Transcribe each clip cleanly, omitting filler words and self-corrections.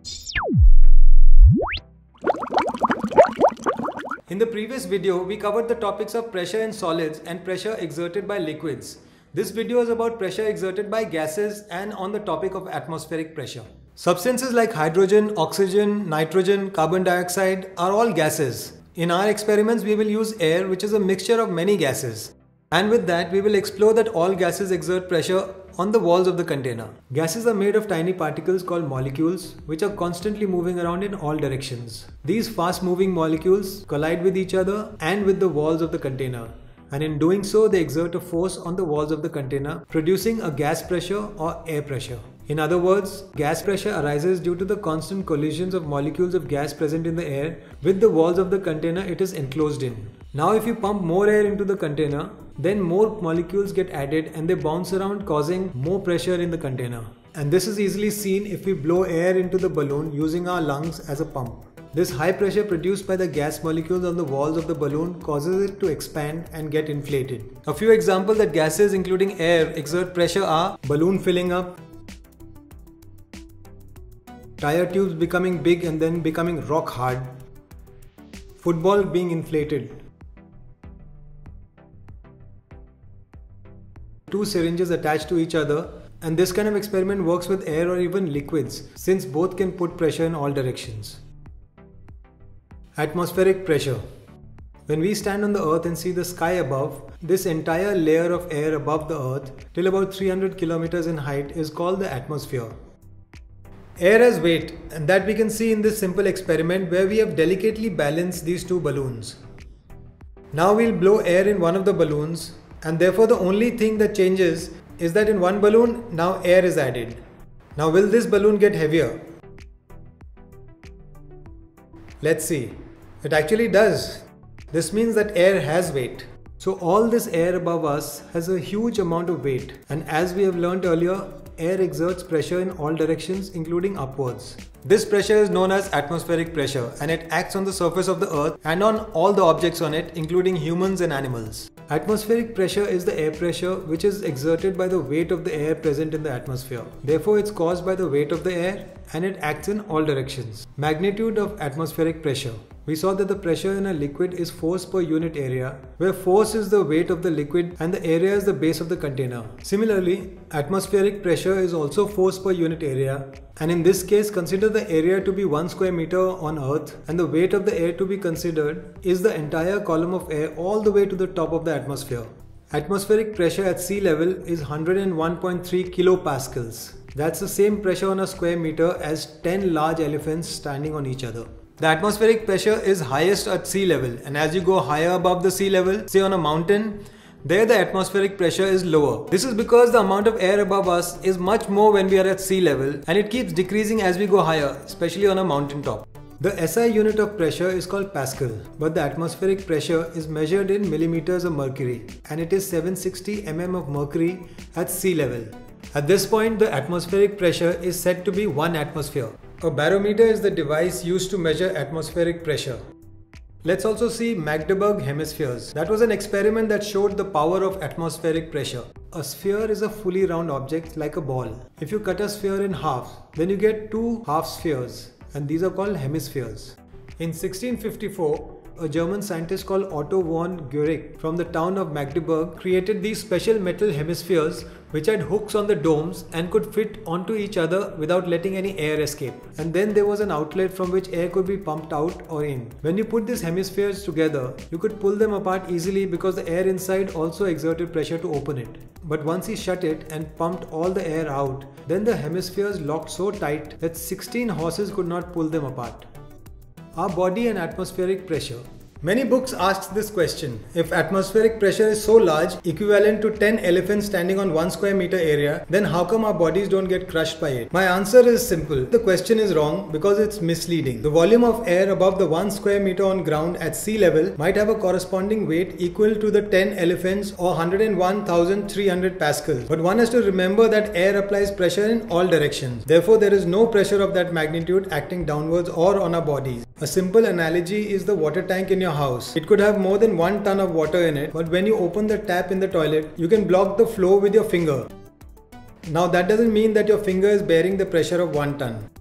In the previous video, we covered the topics of pressure in solids and pressure exerted by liquids. This video is about pressure exerted by gases and on the topic of atmospheric pressure. Substances like hydrogen, oxygen, nitrogen, carbon dioxide are all gases. In our experiments, we will use air, which is a mixture of many gases. And with that, we will explore that all gases exert pressure on the walls of the container. Gases are made of tiny particles called molecules, which are constantly moving around in all directions. These fast-moving molecules collide with each other and with the walls of the container. And in doing so, they exert a force on the walls of the container, producing a gas pressure or air pressure. In other words, gas pressure arises due to the constant collisions of molecules of gas present in the air with the walls of the container it is enclosed in. Now if you pump more air into the container, then more molecules get added and they bounce around, causing more pressure in the container. And this is easily seen if we blow air into the balloon using our lungs as a pump. This high pressure produced by the gas molecules on the walls of the balloon causes it to expand and get inflated. A few examples that gases including air exert pressure are balloon filling up, tire tubes becoming big and then becoming rock hard, football being inflated, two syringes attached to each other, and this kind of experiment works with air or even liquids since both can put pressure in all directions. Atmospheric pressure. When we stand on the earth and see the sky above, this entire layer of air above the earth till about 300 kilometers in height is called the atmosphere. Air has weight, and that we can see in this simple experiment where we have delicately balanced these two balloons. Now we'll blow air in one of the balloons, and therefore the only thing that changes is that in one balloon now air is added. Now will this balloon get heavier? Let's see. It actually does. This means that air has weight. So all this air above us has a huge amount of weight, and as we have learned earlier, air exerts pressure in all directions including upwards. This pressure is known as atmospheric pressure, and it acts on the surface of the earth and on all the objects on it including humans and animals. Atmospheric pressure is the air pressure which is exerted by the weight of the air present in the atmosphere. Therefore, it's caused by the weight of the air and it acts in all directions. Magnitude of atmospheric pressure. We saw that the pressure in a liquid is force per unit area, where force is the weight of the liquid and the area is the base of the container. Similarly, atmospheric pressure is also force per unit area, and in this case consider the area to be 1 square meter on earth, and the weight of the air to be considered is the entire column of air all the way to the top of the atmosphere. Atmospheric pressure at sea level is 101.3 kilopascals. That's the same pressure on a square meter as 10 large elephants standing on each other. The atmospheric pressure is highest at sea level, and as you go higher above the sea level, say on a mountain, there the atmospheric pressure is lower. This is because the amount of air above us is much more when we are at sea level, and it keeps decreasing as we go higher, especially on a mountain top. The SI unit of pressure is called Pascal, but the atmospheric pressure is measured in millimeters of mercury, and it is 760 mm of mercury at sea level. At this point, the atmospheric pressure is said to be 1 atmosphere. A barometer is the device used to measure atmospheric pressure. Let's also see Magdeburg hemispheres. That was an experiment that showed the power of atmospheric pressure. A sphere is a fully round object like a ball. If you cut a sphere in half, then you get 2 half spheres, and these are called hemispheres. In 1654, a German scientist called Otto von Guericke from the town of Magdeburg created these special metal hemispheres which had hooks on the domes and could fit onto each other without letting any air escape. And then there was an outlet from which air could be pumped out or in. When you put these hemispheres together, you could pull them apart easily because the air inside also exerted pressure to open it. But once he shut it and pumped all the air out, then the hemispheres locked so tight that 16 horses could not pull them apart. Our body and atmospheric pressure. Many books ask this question: if atmospheric pressure is so large, equivalent to 10 elephants standing on 1 square meter area, then how come our bodies don't get crushed by it? My answer is simple. The question is wrong because it's misleading. The volume of air above the 1 square meter on ground at sea level might have a corresponding weight equal to the 10 elephants or 101,300 pascals. But one has to remember that air applies pressure in all directions. Therefore, there is no pressure of that magnitude acting downwards or on our bodies. A simple analogy is the water tank in your house. It could have more than 1 ton of water in it, but when you open the tap in the toilet, you can block the flow with your finger. Now that doesn't mean that your finger is bearing the pressure of 1 ton.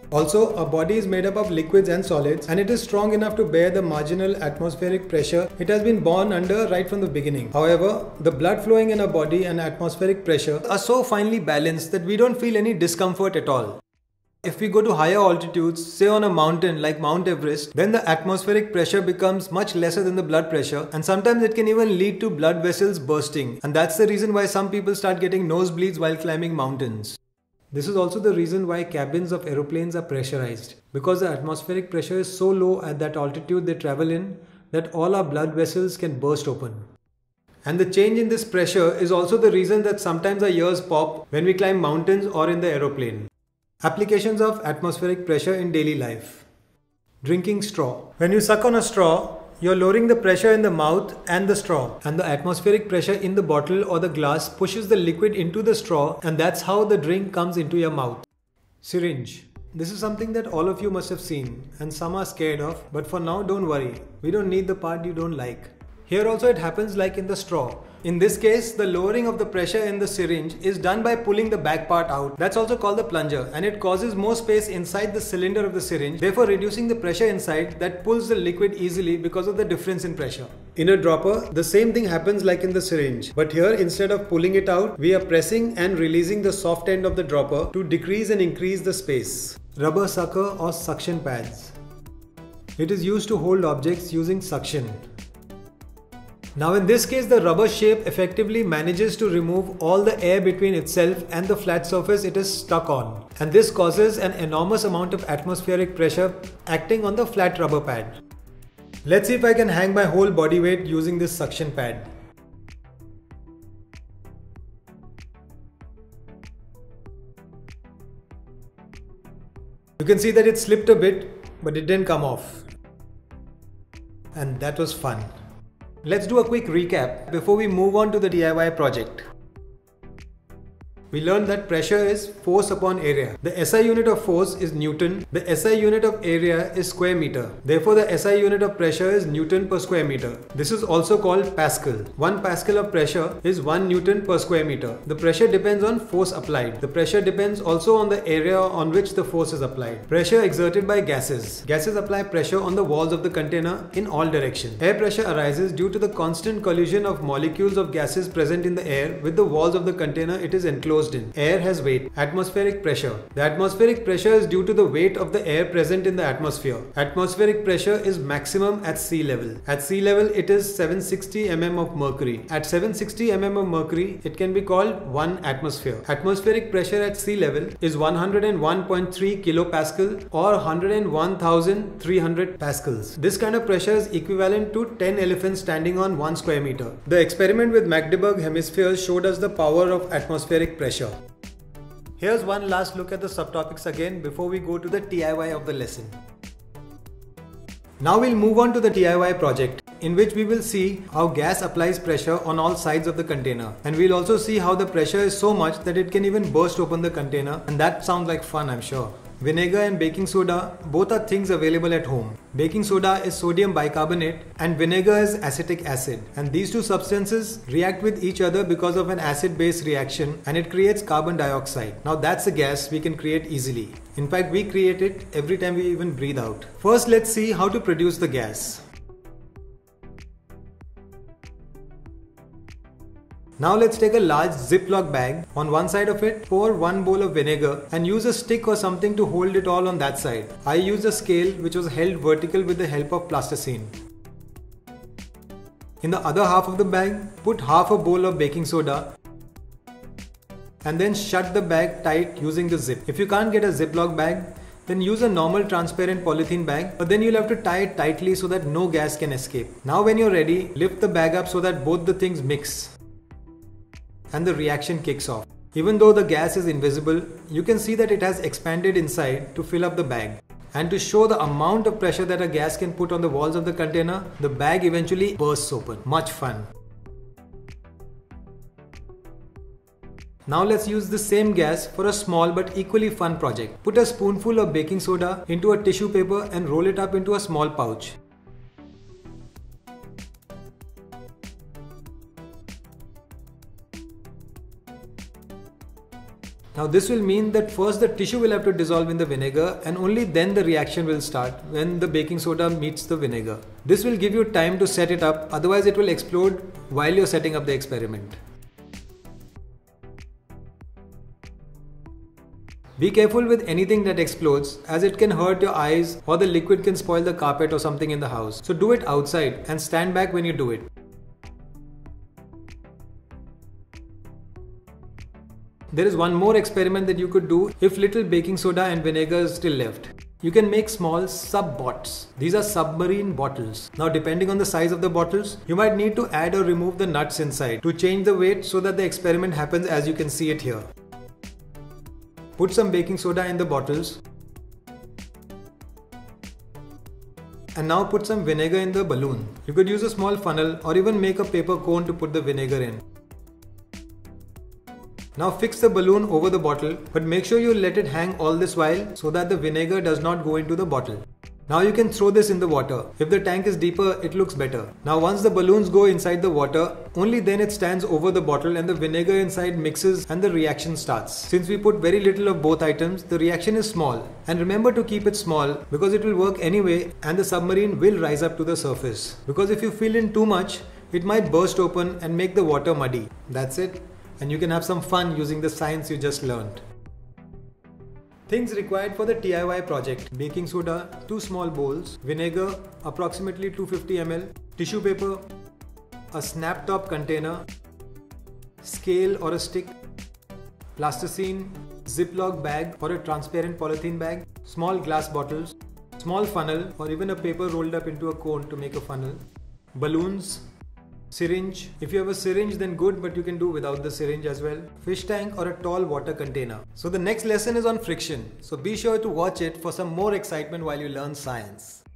Also, our body is made up of liquids and solids, and it is strong enough to bear the marginal atmospheric pressure it has been born under right from the beginning. However, the blood flowing in our body and atmospheric pressure are so finely balanced that we don't feel any discomfort at all. If we go to higher altitudes, say on a mountain like Mount Everest, then the atmospheric pressure becomes much lesser than the blood pressure, and sometimes it can even lead to blood vessels bursting, and that's the reason why some people start getting nosebleeds while climbing mountains. This is also the reason why cabins of aeroplanes are pressurized, because the atmospheric pressure is so low at that altitude they travel in that all our blood vessels can burst open. And the change in this pressure is also the reason that sometimes our ears pop when we climb mountains or in the aeroplane. Applications of atmospheric pressure in daily life. Drinking straw. When you suck on a straw, you're lowering the pressure in the mouth and the straw, and the atmospheric pressure in the bottle or the glass pushes the liquid into the straw, and that's how the drink comes into your mouth. Syringe. This is something that all of you must have seen and some are scared of, but for now don't worry. We don't need the part you don't like. Here also it happens like in the straw. In this case, the lowering of the pressure in the syringe is done by pulling the back part out. That's also called the plunger, and it causes more space inside the cylinder of the syringe, therefore reducing the pressure inside that pulls the liquid easily because of the difference in pressure. In a dropper, the same thing happens like in the syringe, but here instead of pulling it out, we are pressing and releasing the soft end of the dropper to decrease and increase the space. Rubber sucker or suction pads. It is used to hold objects using suction. Now in this case, the rubber shape effectively manages to remove all the air between itself and the flat surface it is stuck on, and this causes an enormous amount of atmospheric pressure acting on the flat rubber pad. Let's see if I can hang my whole body weight using this suction pad. You can see that it slipped a bit, but it didn't come off. And that was fun. Let's do a quick recap before we move on to the DIY project. We learned that pressure is force upon area. The SI unit of force is Newton. The SI unit of area is square meter. Therefore, the SI unit of pressure is Newton per square meter. This is also called Pascal. 1 Pascal of pressure is 1 Newton per square meter. The pressure depends on force applied. The pressure depends also on the area on which the force is applied. Pressure exerted by gases. Gases apply pressure on the walls of the container in all directions. Air pressure arises due to the constant collision of molecules of gases present in the air with the walls of the container it is enclosed in. Air has weight. Atmospheric pressure. The atmospheric pressure is due to the weight of the air present in the atmosphere. Atmospheric pressure is maximum at sea level. At sea level, it is 760 mm of mercury. At 760 mm of mercury, it can be called 1 atmosphere. Atmospheric pressure at sea level is 101.3 kilopascal or 101,300 pascals. This kind of pressure is equivalent to 10 elephants standing on 1 square meter. The experiment with Magdeburg hemispheres showed us the power of atmospheric pressure. Here's one last look at the subtopics again before we go to the TIY of the lesson. Now we'll move on to the TIY project, in which we will see how gas applies pressure on all sides of the container, and we'll also see how the pressure is so much that it can even burst open the container, and that sounds like fun, I'm sure. Vinegar and baking soda, both are things available at home. Baking soda is sodium bicarbonate and vinegar is acetic acid, and these two substances react with each other because of an acid-base reaction, and it creates carbon dioxide. Now that's a gas we can create easily. In fact, we create it every time we even breathe out. First, let's see how to produce the gas. Now let's take a large Ziploc bag. On one side of it, pour 1 bowl of vinegar and use a stick or something to hold it all on that side. I used a scale which was held vertical with the help of plasticine. In the other half of the bag, put half a bowl of baking soda and then shut the bag tight using the zip. If you can't get a Ziploc bag, then use a normal transparent polythene bag, but then you'll have to tie it tightly so that no gas can escape. Now when you're ready, lift the bag up so that both the things mix, and the reaction kicks off. Even though the gas is invisible, you can see that it has expanded inside to fill up the bag. And to show the amount of pressure that a gas can put on the walls of the container, the bag eventually bursts open. Much fun. Now let's use the same gas for a small but equally fun project. Put a spoonful of baking soda into a tissue paper and roll it up into a small pouch. Now this will mean that first the tissue will have to dissolve in the vinegar and only then the reaction will start when the baking soda meets the vinegar. This will give you time to set it up, otherwise it will explode while you're setting up the experiment. Be careful with anything that explodes, as it can hurt your eyes or the liquid can spoil the carpet or something in the house. So do it outside and stand back when you do it. There is one more experiment that you could do if little baking soda and vinegar is still left. You can make small sub-bots. These are submarine bottles. Now depending on the size of the bottles, you might need to add or remove the nuts inside to change the weight so that the experiment happens as you can see it here. Put some baking soda in the bottles and now put some vinegar in the balloon. You could use a small funnel or even make a paper cone to put the vinegar in. Now fix the balloon over the bottle, but make sure you let it hang all this while so that the vinegar does not go into the bottle. Now you can throw this in the water. If the tank is deeper, it looks better. Now once the balloons go inside the water, only then it stands over the bottle and the vinegar inside mixes and the reaction starts. Since we put very little of both items, the reaction is small. And remember to keep it small because it will work anyway and the submarine will rise up to the surface. Because if you fill in too much, it might burst open and make the water muddy. That's it. And you can have some fun using the science you just learned. Things required for the TIY project: baking soda, 2 small bowls, vinegar, approximately 250 ml, tissue paper, a snap top container, scale or a stick, plasticine, ziploc bag or a transparent polythene bag, small glass bottles, small funnel or even a paper rolled up into a cone to make a funnel, balloons, syringe. If you have a syringe then good, but you can do without the syringe as well. Fish tank or a tall water container. So the next lesson is on friction. So be sure to watch it for some more excitement while you learn science.